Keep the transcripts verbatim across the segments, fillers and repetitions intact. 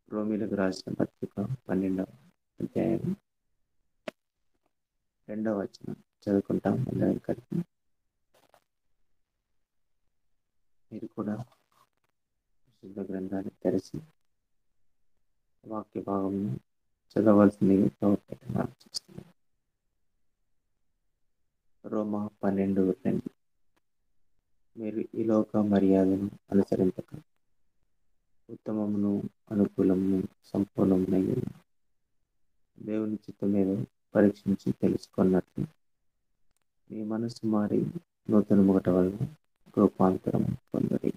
రోమిలకు రాసిన పత్రిక పన్నెండవ అధ్యాయం రెండవ వచనం చదువుకుంటాం. అందరం కలిపి మీరు కూడా శుద్ధ గ్రంథాన్ని తెరిచి వాక్య భాగంను చదవలసిందిగా ప్రవర్తన చేస్తున్నారు. రోమా పన్నెండు రెండు. మీరు ఈ లోక మర్యాదను అనుసరింపక ఉత్తమమును అనుకూలమును సంపూర్ణమునైన దేవుని చిత్తమేదో పరీక్షించి తెలుసుకున్నట్లు మీ మనసు మారి నూతన ముగట వలన రూపాంతరం పొందడి.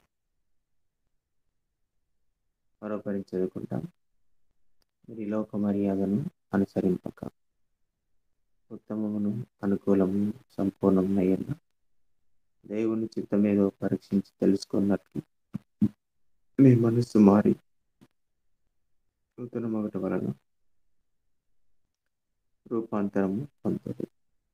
మరోపరి చదువుకుంటాం. మీరు ఈ లోక మర్యాదను అనుసరింపక ఉత్తమమును అనుకూలమును సంపూర్ణమునైన దేవుని చిత్తమేదో పరీక్షించి తెలుసుకున్నట్లు మీ మనస్సు మారి నూతన మొగట వలన రూపాంతరము పొందుతుంది.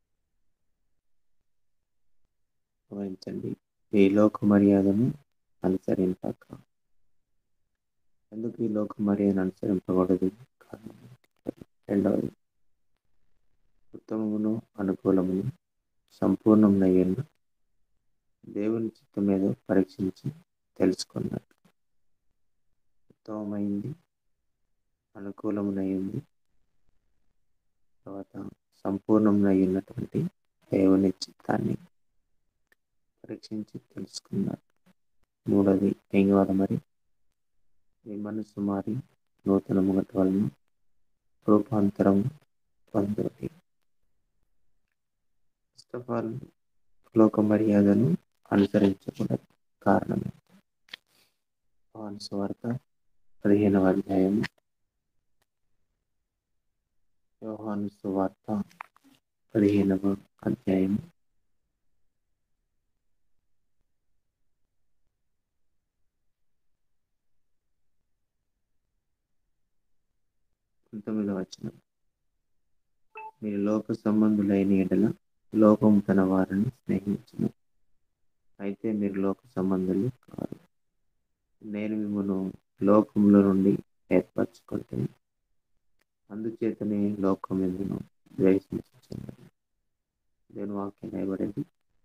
గమనించండి, ఈ లోక మర్యాదను అనుసరింపక. ఎందుకు ఈ లోక మర్యాదను అనుసరింపకూడదు? కారణం రెండవది, ఉత్తమమును అనుకూలమును సంపూర్ణమునైన దేవుని చిత్తం మీద పరీక్షించి తెలుసుకున్నట్టు. ఉత్తమమైంది, అనుకూలమునైంది, తర్వాత సంపూర్ణమునైనటువంటి దేవుని చిత్తాన్ని పరీక్షించి తెలుసుకున్నారు. మూడవది ఏం కావాలి మరి? మీ మనసు మారి నూతన ముగట వలన రూపాంతరం పొందుడి. ఫస్ట్ ఆఫ్ ఆల్ లోక మర్యాదను అనుసరించకూడదు. కారణం యోహాను సువార్త పదిహేనవ అధ్యాయం యోహాను సువార్త పదిహేనవ అధ్యాయం పంతొమ్మిదవ వచనం. మీరు లోక సంబంధులైన ఎడల లోకం తన వారిని స్నేహించును. అయితే మీరు లోక సంబంధులు కాదు, నేను మిమ్మల్ని లోకంలో నుండి ఏర్పరచుకుంటాను. అందుచేతనే లోకం ఎందును ద్వేషించుచున్నది. దేవుని వాక్యం రాయబడింది.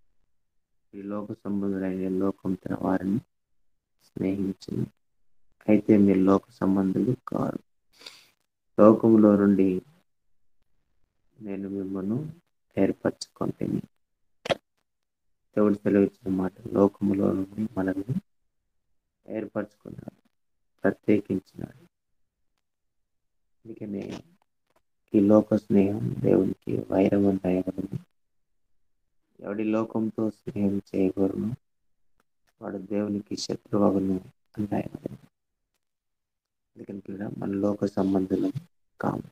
ఈ లోక సంబంధులైన లోకం తన వారిని స్నేహించును. అయితే మీరు లోక సంబంధులు కారు, లోకంలో నుండి నేను మిమ్మల్ని ఏర్పరచుకుంటాను. దేవుడు సెలవిచ్చిన మాట, లోకములో నుండి మనల్ని ఏర్పరచుకున్నాడు, ప్రత్యేకించినాడు. అందుకనే ఈ లోక స్నేహం దేవునికి వైరం రాయబడింది. ఎవడి లోకంతో స్నేహం చేయకూడను వాడు దేవునికి శత్రువగును అని రాయబడింది. అందుకని కూడా మన లోక సంబంధులు కాము,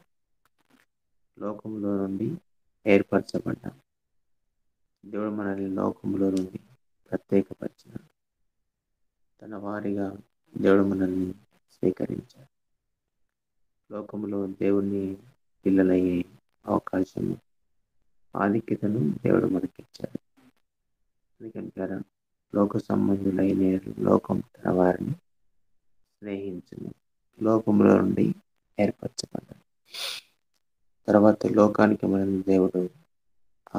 లోకంలో నుండి ఏర్పరచబడ్డాం. దేవుడు మనల్ని లోకంలో నుండి ప్రత్యేకపరిచినాడు. తన వారిగా దేవుడు మనల్ని స్వీకరించాడు. లోకంలో దేవుని పిల్లలయ్యే అవకాశము, ఆధిక్యతను దేవుడు మనకిచ్చాడు. ఎందుకంటారా, లోక సంబంధులైన లోకం తన వారిని స్నేహించును. లోకంలో నుండి ఏర్పరచబడ్డాడు. తర్వాత లోకానికి మనల్ని దేవుడు ఆ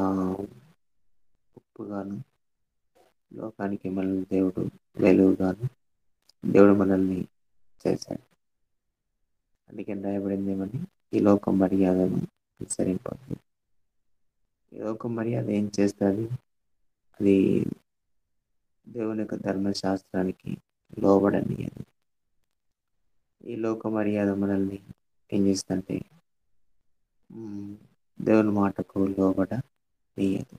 ఉప్పుగాను, లోకానికి మనల్ని దేవుడు వెలుగుగాను దేవుడు మనల్ని చేశాడు. అందుకని రాయబడింది ఏమని? ఈ లోక మర్యాదను అనుసరింపదు. ఈ లోక మర్యాద ఏం చేస్తుంది? అది దేవుని యొక్క ధర్మశాస్త్రానికి లోబడనియదు. ఈ లోక మర్యాద మనల్ని ఏం చేస్తుందంటే దేవుని మాటకు లోబడ నీయదు,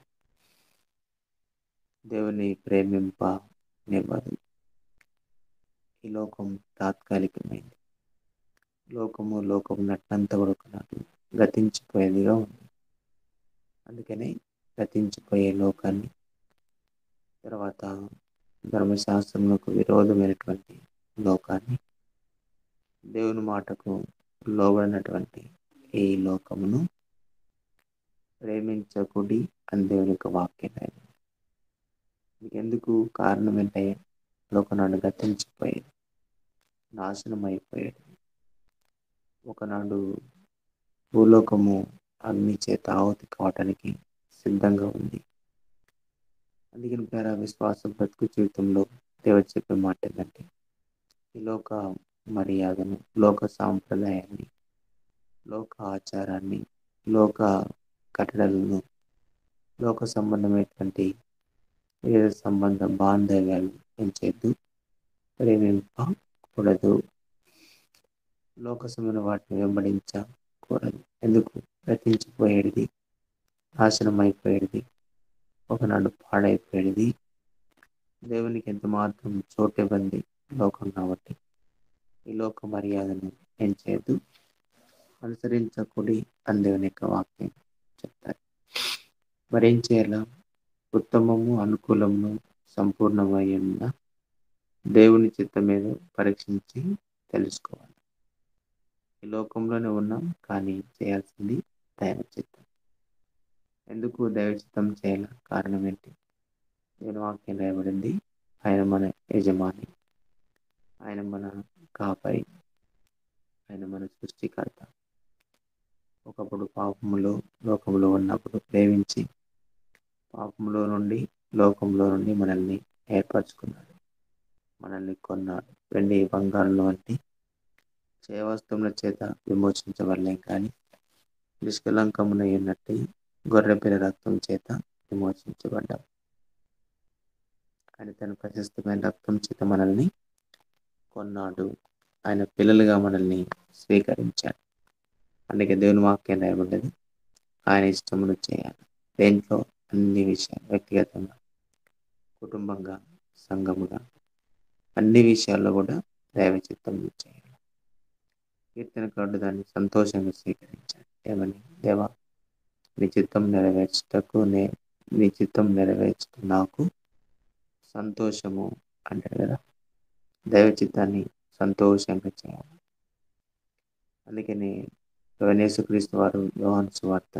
దేవుని ప్రేమింప నివ్వదు. ఈ లోకం తాత్కాలికమైంది. లోకము లోకం నట్టంత వరకు నాకు గతించిపోయేదిగా ఉంది. అందుకని గతించిపోయే లోకాన్ని, తర్వాత ధర్మశాస్త్రములకు విరోధమైనటువంటి లోకాన్ని, దేవుని మాటకు లోబడినటువంటి ఈ లోకమును ప్రేమించకుడి అని దేవుని యొక్క వాక్యం. ఎందుకు? కారణం ఏంటంటే లోకనాడు గతించిపోయేది, నాశనం అయిపోయేది. ఒకనాడు భూలోకము అగ్ని చేత ఆహుతి కావటానికి సిద్ధంగా ఉంది. అందుకని ప్రేర విశ్వాసం బ్రతుకు జీవితంలో దేవుడు చెప్పే మాట ఏంటంటే ఈ లోక మర్యాదను, లోక సాంప్రదాయాన్ని, లోక ఆచారాన్ని, లోక కట్టడలను, లోక సంబంధమైనటువంటి ఏ సంబంధ బాంధవ్యాలు ఏం చేయొద్దు, ప్రేమింపకూడదు. లోక సంబంధ వాటిని వెంబడించకూడదు. ఎందుకు? గతించిపోయేది, నాశనం అయిపోయేది, ఒకనాడు పాడైపోయేది, దేవునికి ఎంత మాత్రం చోటు ఇవ్వండి లోకం కాబట్టి ఈ లోక మర్యాదను ఏం చేయొద్దు, అనుసరించకూడి అని దేవుని యొక్క వాక్యం చెప్తారు. మరేం చేయాల? ఉత్తమము, అనుకూలము, సంపూర్ణమైన దేవుని చిత్తం మీద పరీక్షించి తెలుసుకోవాలి. ఈ లోకంలోనే ఉన్నాం, కానీ చేయాల్సింది దైవ చిత్తం. ఎందుకు దైవ చిత్తం చేయాల? కారణం ఏంటి? దేవుని వాక్యం రాయబడింది, ఆయన మన యజమాని, ఆయన మన కాపరి, ఆయన మన సృష్టికర్త. ఒకప్పుడు పాపములో లోకంలో ఉన్నప్పుడు ప్రేమించి పాపంలో నుండి లోకంలో నుండి మనల్ని ఏర్పరచుకున్నాడు, మనల్ని కొన్నాడు. వెండి బంగారంలో వంటి చేవస్తువుల చేత విమోచించబడలేం, కానీ నిష్కలంకమునై ఉన్నట్టు గొర్రెపిల్ల రక్తం చేత విమోచించబడ్డాం. ఆయన తన ప్రశస్తమైన రక్తం చేత మనల్ని కొన్నాడు, ఆయన పిల్లలుగా మనల్ని స్వీకరించాడు. అందుకే దేవుని వాక్యం రాయబడ్డది, ఆయన ఇష్టమును చేయాలి. దేంట్లో? అన్ని విషయాలు, వ్యక్తిగతంగా, కుటుంబంగా, సంఘముగా, అన్ని విషయాల్లో కూడా దైవ చిత్తం చేయాలి. కీర్తనకారుడు దాన్ని సంతోషంగా స్వీకరించాడు. ఏమని? దేవా, నీ చిత్తం నెరవేర్చుటకు నే నీ చిత్తం నెరవేర్చుట నాకు సంతోషము అంటాడు కదా. దైవ చిత్తాన్ని సంతోషంగా చేయాలి. అందుకని యేసుక్రీస్తు వారు యోహాను సువార్త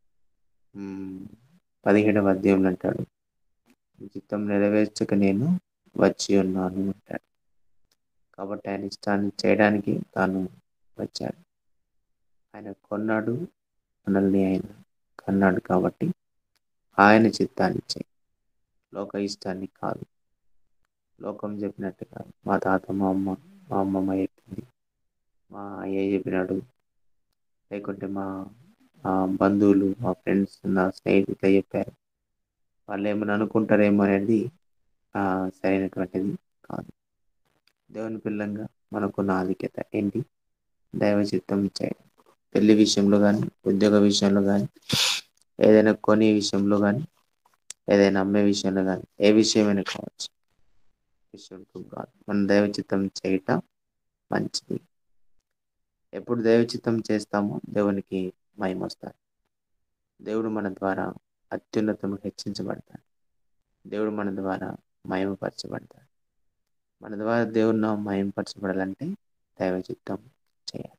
పదిహేడవ అధ్యాయంలో అంటాడు, చిత్తం నెరవేర్చక నేను వచ్చి ఉన్నాను అంటాడు. కాబట్టి ఆయన ఇష్టాన్ని చేయడానికి తాను వచ్చాడు. ఆయన కొన్నాడు, మనల్ని ఆయన కన్నాడు. కాబట్టి ఆయన చిత్తాన్ని చేయి, లోక ఇష్టాన్ని కాదు, లోకం చెప్పినట్టు కాదు. మా తాత, మా అమ్మ, మా అమ్మమ్మ చెప్పింది, మా అయ్య చెప్పినాడు, లేకుంటే మా బంధువులు, మా ఫ్రెండ్స్, నా స్నేహితులు చెప్పారు, వాళ్ళు ఏమైనా అనుకుంటారేమో అనేది సరైనటువంటిది కాదు. దేవుని పిల్లంగా మనకున్న ఆధిక్యత ఏంటి? దైవ చిత్తం చేయడం. పెళ్లి విషయంలో కానీ, ఉద్యోగ విషయంలో కానీ, ఏదైనా కొనే విషయంలో కానీ, ఏదైనా అమ్మే విషయంలో కానీ, ఏ విషయమైనా కావచ్చు, విషయం కాదు, మన దైవ చిత్తం చేయటం మంచిది. ఎప్పుడు దైవ చిత్తం చేస్తామో దేవునికి మహిమ వస్తుంది. దేవుడు మన ద్వారా అత్యున్నతము హెచ్చించబడతాడు. దేవుడు మన ద్వారా మహిమపరచబడతాడు. మన ద్వారా దేవుడు మహిమపరచబడాలంటే దైవ చిత్తం చేయాలి.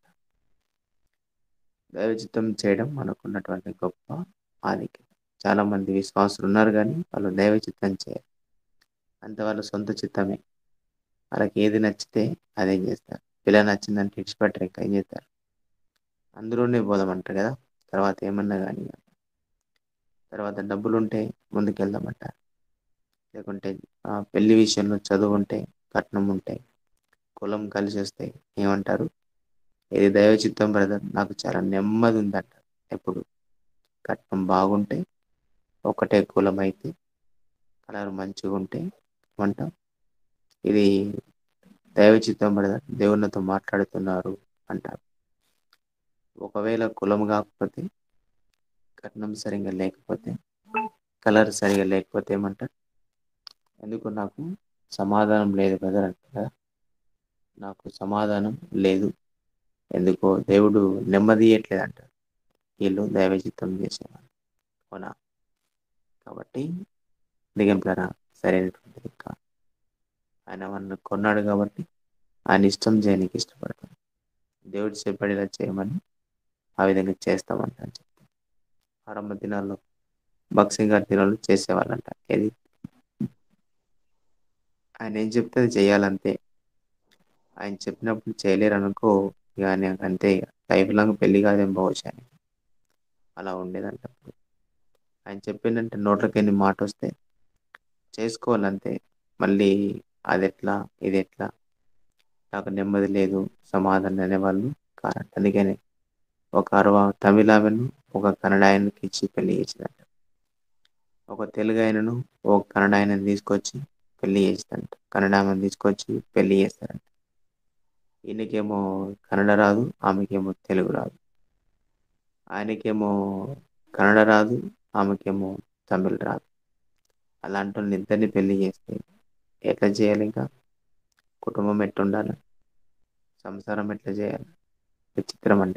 దైవ చిత్తం చేయడం మనకున్నటువంటి గొప్ప ఆధిక్యత. చాలా మంది విశ్వాసులు ఉన్నారు, కానీ వాళ్ళు దైవ చిత్తం చేయరు. అంత వాళ్ళ సొంత చిత్తమే, వాళ్ళకి ఏది నచ్చితే అదేం చేస్తారు. పిల్ల నచ్చిందంటే ఇచ్చిపెట్టరు, ఇంకా ఏం చేస్తారు, అందులోనే పోదామంటారు కదా. తర్వాత ఏమన్నా కానీ తర్వాత డబ్బులు ఉంటే ముందుకెళ్దామంటారు, లేకుంటే పెళ్లి విషయంలో చదువు ఉంటే, కట్నం ఉంటే, కులం కలిసి వస్తే ఏమంటారు, ఇది దైవ చిత్తం బ్రదర్, నాకు చాలా నెమ్మది ఉందంట. ఎప్పుడు కట్నం బాగుంటే, ఒకటే కులం అయితే, కలర్ మంచిగా ఉంటే ఏమంటాం, ఇది దైవ చిత్తం బ్రదర్, దేవునితో మాట్లాడుతున్నారు అంటారు. ఒకవేళ కులం కాకపోతే, కట్నం సరిగా లేకపోతే, కలర్ సరిగా లేకపోతే ఏమంటారు, ఎందుకు నాకు సమాధానం లేదు బ్రదర్ అంటారా. నాకు సమాధానం లేదు, ఎందుకో దేవుడు నెమ్మది ఇయ్యట్లేదు అంటారు. వీళ్ళు దైవ చిత్తం చేసేవాళ్ళు, అవునా? కాబట్టి దిగంటారా సరైనటువంటిది కాదు. ఆయన మనల్ని కొన్నాడు కాబట్టి ఆయన ఇష్టం చేయడానికి ఇష్టపడతాడు. దేవుడు చెప్పేలా చేయమని ఆ విధంగా చేస్తామంటాను చెప్తాను. ఆరంభ దినాల్లో భక్సింగ్ గారి దినాలు చేసేవాళ్ళంట. ఏది ఆయన ఏం చెప్తే అది చేయాలంతే. ఆయన చెప్పినప్పుడు చేయలేరు అనుకో, ఇక ఆయన అంతే. ఇక లైఫ్ లాంగ్ పెళ్లి కాదేమో బహుశా ఆయనకి. అలా ఉండేదంట అప్పుడు. ఆయన చెప్పిండంటే నోట్లకెన్ని మాటొస్తే చేసుకోవాలంతే. మళ్ళీ అదెట్లా? ఇదెట్లా? నాకు నెమ్మది లేదు, సమాధానం అనేవాళ్ళు కారంట. అందుకనే ఒక అరవ తమిళామెను ఒక కన్నడాయనకి ఇచ్చి పెళ్లి చేసిందంట. ఒక తెలుగాయనను ఒక కన్నడాయనని తీసుకొచ్చి పెళ్లి చేసిందంట. కన్నడామెను తీసుకొచ్చి పెళ్లి చేస్తారంట. ఈయనకేమో కన్నడ రాదు, ఆమెకేమో తెలుగు రాదు. ఆయనకేమో కన్నడ రాదు, ఆమెకేమో తమిళ్ రాదు. అలాంటోళ్ళని ఇద్దరిని పెళ్లి చేస్తే ఎట్లా చేయాలింకా? కుటుంబం ఎట్లుండాలి? సంసారం ఎట్లా చేయాలి? విచిత్రమండి.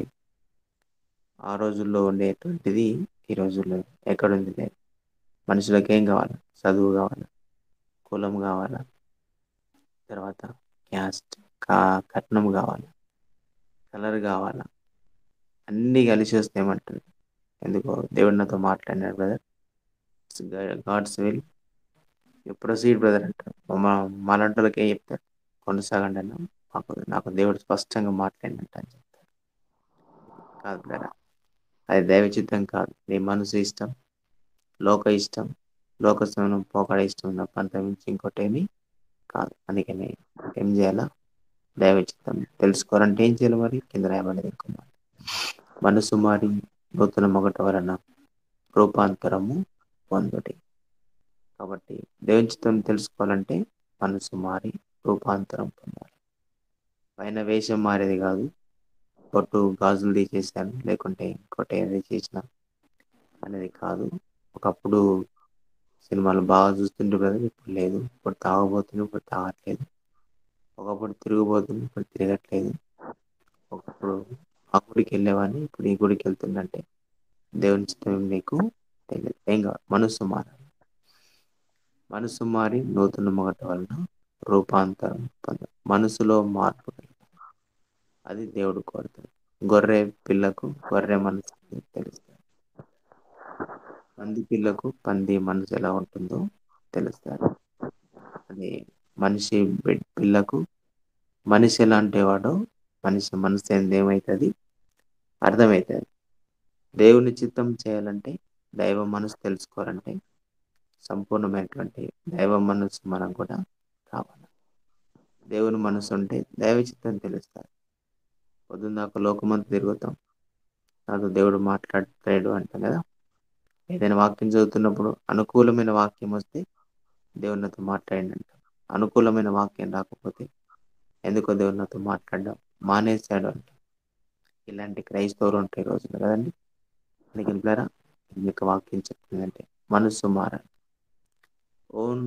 ఆ రోజుల్లో ఉండేటువంటిది ఈ రోజుల్లో ఎక్కడుంది లేదు. మనుషులకేం కావాలి? చదువు కావాలా? కులం కావాలా? తర్వాత క్యాస్ట్ కా కట్నం కావాలా? కలర్ కావాలా? అన్నీ కలిసి వస్తే ఏమంటారు? ఎందుకో దేవుడు నాతో మాట్లాడినాడు brother. God's will you proceed brother అంటారు. మా మాలాంటోళ్ళకి ఏం చెప్తారు? కొనసాగండి అన్న. మాకు నాకు దేవుడు స్పష్టంగా మాట్లాడినట్టు అని చెప్తారు. కాదు బ్రదర్, అది దైవ చిత్తం కాదు. నీ మనసు ఇష్టం, లోక ఇష్టం, లోక స్నానం పోకడ ఇష్టం తప్ప అంతకుమించి ఇంకోటేమీ కాదు. అందుకని ఏం చేయాలా? దైవ చిత్తం తెలుసుకోవాలంటే ఏం చేయాలి మరి? కింద రాయబడేది ఇంకో మాట. మనసు మారి నూతన మొగట వలన రూపాంతరము పొందుడి. కాబట్టి దేవుని చిత్తం తెలుసుకోవాలంటే మనసు మారి రూపాంతరం పొందాలి. పైన వేషం మారేది కాదు. పొట్టు గాజులు తీసేసాను లేకుంటే ఇంకోటి ఏది చేసిన అనేది కాదు. ఒకప్పుడు సినిమాలు బాగా చూస్తుంటే బ్రదర్, ఇప్పుడు లేదు. ఇప్పుడు తాగబోతుంది, ఇప్పుడు తాగట్లేదు. ఒకప్పుడు తిరుగుబోతుంది, ఇప్పుడు తిరగట్లేదు. ఒకప్పుడు ఆ గుడికి వెళ్ళేవాడిని, ఇప్పుడు ఈ గుడికి వెళ్తుందంటే దేవుని చిత్తం నీకు తెలియదు. ఏం కాదు, మనసు మారాలి. మనసు మారి నూతన మొగట వలన రూపాంతరం పొంద. మనసులో మార్పు కలగాలి. అది దేవుడు కోరుతాడు. గొర్రె పిల్లకు గొర్రె మనసు తెలుస్తుంది. పంది పిల్లకు పంది మనసు ఎలా ఉంటుందో తెలుస్తుంది. అది మనిషి బి- పిల్లకు మనిషి ఎలాంటి వాడో మనిషి మనసు ఏంది ఏమవుతుంది అర్థమవుతుంది. దేవుని చిత్తం చేయాలంటే, దైవ మనసు తెలుసుకోవాలంటే సంపూర్ణమైనటువంటి దైవ మనసు మనకు కూడా కావాలి. దేవుని మనసు ఉంటే దైవ చిత్తం తెలుస్తుంది. పొద్దున్న దాకా లోకమంతా తిరుగుతాం, నాతో దేవుడు మాట్లాడతాడు అంటాం కదా. ఏదైనా వాక్యం చదువుతున్నప్పుడు అనుకూలమైన వాక్యం వస్తే దేవుడు నాతో మాట్లాడండి అంటాం. అనుకూలమైన వాక్యం రాకపోతే ఎందుకో దేవుడు నాతో మాట్లాడడం మానేశాడు అంటాం. ఇలాంటి క్రైస్తవులు ఉంటాయి ఈ రోజున కదండి. అందుకే పిల్లరా, మీకు వాక్యం చెప్తుందంటే మనసు మారాలి. ఓన్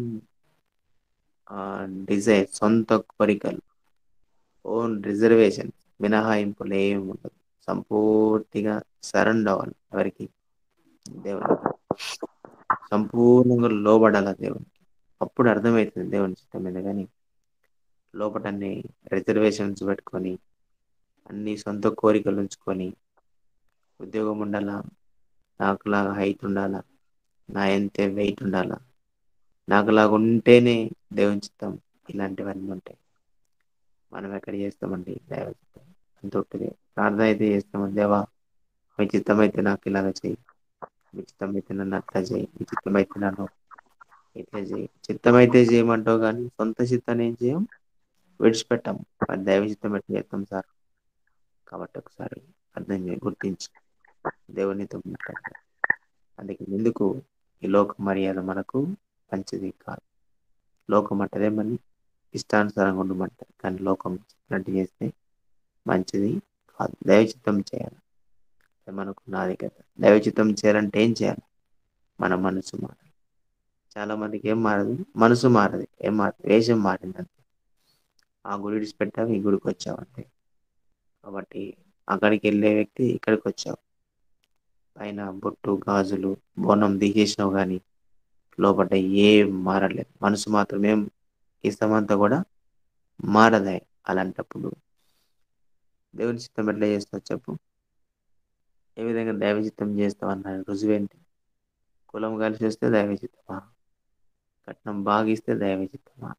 డిజైర్, సొంత కోరికలు, ఓన్ రిజర్వేషన్, మినహాయింపులు ఏమి ఉండదు. సంపూర్తిగా సరెండర్ అవ్వాలి. ఎవరికి? దేవునికి. సంపూర్ణంగా లోబడాల దేవునికి. అప్పుడు అర్థమవుతుంది దేవుని చిత్తం మీద. కానీ లోపట అన్ని రిజర్వేషన్స్ పెట్టుకొని అన్ని సొంత కోరికలు ఉంచుకొని ఉద్యోగం ఉండాలా, నాకులాగా హైట్ ఉండాలా, నా ఎంతే వెయిట్ ఉండాలా, నాకులాగా ఉంటేనే దేవుని చిత్తం, ఇలాంటివన్నీ ఉంటాయి. మనం ఎక్కడ చేస్తామండి దైవ చిత్తం? అంత ఉంటుంది. ప్రార్థన అయితే చేస్తాం, దేవా మీ చిత్తం అయితే నాకు ఇలాగ చేయి, మీ చిత్తం అయితే నన్ను అట్లా చేయి, మీ చిత్తం అయితే నన్ను ఇట్లా చేయి. చిత్తం అయితే చేయమంటావు కానీ సొంత చిత్తాన్ని ఏం చేయం, విడిచిపెట్టాము. మరి దైవ చిత్తం ఎట్లా చేస్తాం సార్? కాబట్టి ఒకసారి అర్థం చేయి, గుర్తించి దేవునితో మాట్లాడతారు. అందుకే ఎందుకు ఈ లోక మర్యాద మనకు మంచిది కాదు. లోకం అంటదే మన ఇష్టానుసారంగా ఉండమంటారు, కానీ లోకం చెప్పినట్టు చేస్తే మంచిది కాదు. దైవచిత్తం చేయాలి. అది మనకు నాది కదా. దైవచిత్తం చేయాలంటే ఏం చేయాలి? మన మనసు మారాలి. చాలా మందికి ఏం మారదు, మనసు మారదు. ఏం మారదు? వేషం మారిందంతే. ఆ గుడి విడిచిపెట్టావు, ఈ గుడికి వచ్చావు అంతే. కాబట్టి అక్కడికి వెళ్ళే వ్యక్తి ఇక్కడికి వచ్చావు, పైన బొట్టు గాజులు బోనం దిగేసినావు కానీ లోపల ఏం మారలేదు. మనసు మాత్రం ఏం ఇష్టమంతా కూడా మారదే. అలాంటప్పుడు దేవుని చిత్తం ఎట్లా చేస్తావు చెప్పు? ఏ విధంగా దైవ చిత్తం చేస్తావు అన్నాడు రుజువేంటి? కులం కలిసి వస్తే దైవ చిత్తమా? కట్నం బాగా ఇస్తే దైవ చిత్తమా?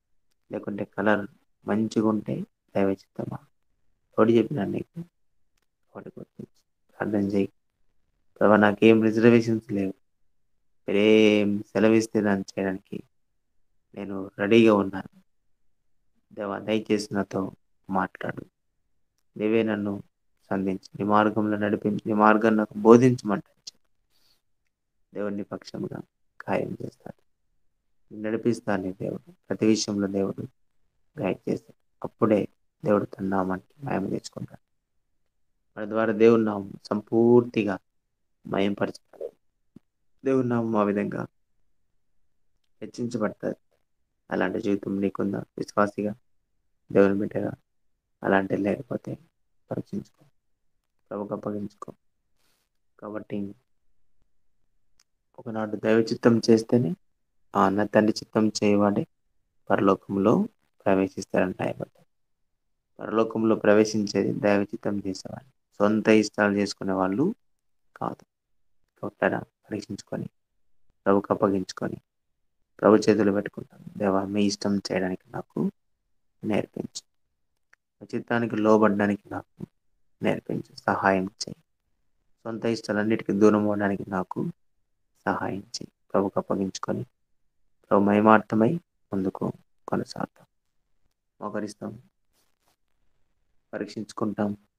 లేకుంటే కలర్ మంచిగా ఉంటే దైవ చిత్తమా? తోడు చెప్పినాను నీకు. ఒకటి గుర్తించి ప్రార్థన చేయి. ప్రభా నాకేం రిజర్వేషన్స్ లేవు. మీరేం సెలవిస్తే దాన్ని చేయడానికి నేను రెడీగా ఉన్నాను. దేవా దయచేసి నాతో మాట్లాడు. నీవే నన్ను సంధించి నీ మార్గంలో నడిపించి నీ మార్గాన్ని నాకు బోధించమంటాడు. దేవుని పక్షముగా ఖాయం చేస్తాడు, నడిపిస్తాను. నీ దేవుడు ప్రతి విషయంలో దేవుడు గైడ్ చేస్తాడు. అప్పుడే దేవుడు తన నామానికి మహిమ తెచ్చుకుంటాడు. మన ద్వారా దేవుని నామం సంపూర్తిగా మయంపరచబడదు. దేవుని నామం ఆ విధంగా హెచ్చించబడుతుంది. అలాంటి జీవితం నీకుందా? విశ్వాసిగా, దేవుని బిడ్డగా అలాంటి లేకపోతే పరీక్షించుకో, ప్రభుకు అప్పగించుకో. కాబట్టి ఒకనాడు దైవ చిత్తం చేస్తేనే ఆ అన్న తండ్రి చిత్తం చేయవాడే పరలోకంలో ప్రవేశిస్తారంట. పరలోకంలో ప్రవేశించేది దైవ చిత్తం చేసేవాళ్ళు, సొంత ఇష్టాలు చేసుకునే వాళ్ళు కాదు. కొట్టరా పరీక్షించుకొని ప్రభుకు అప్పగించుకొని ప్రభు చేతులు పెట్టుకుంటాను. దేవా మీ ఇష్టం చేయడానికి నాకు నేర్పించు, చిత్తానికి లోబడడానికి నాకు నేర్పించు, సహాయం చేయి. సొంత ఇష్టాలన్నిటికీ దూరం అవ్వడానికి నాకు సహాయం చేయి. ప్రభుకు అప్పగించుకొని ప్రభు మహిమార్థమై ముందుకు కొనసాగుతాం, మోకరిస్తాం, పరీక్షించుకుంటాం.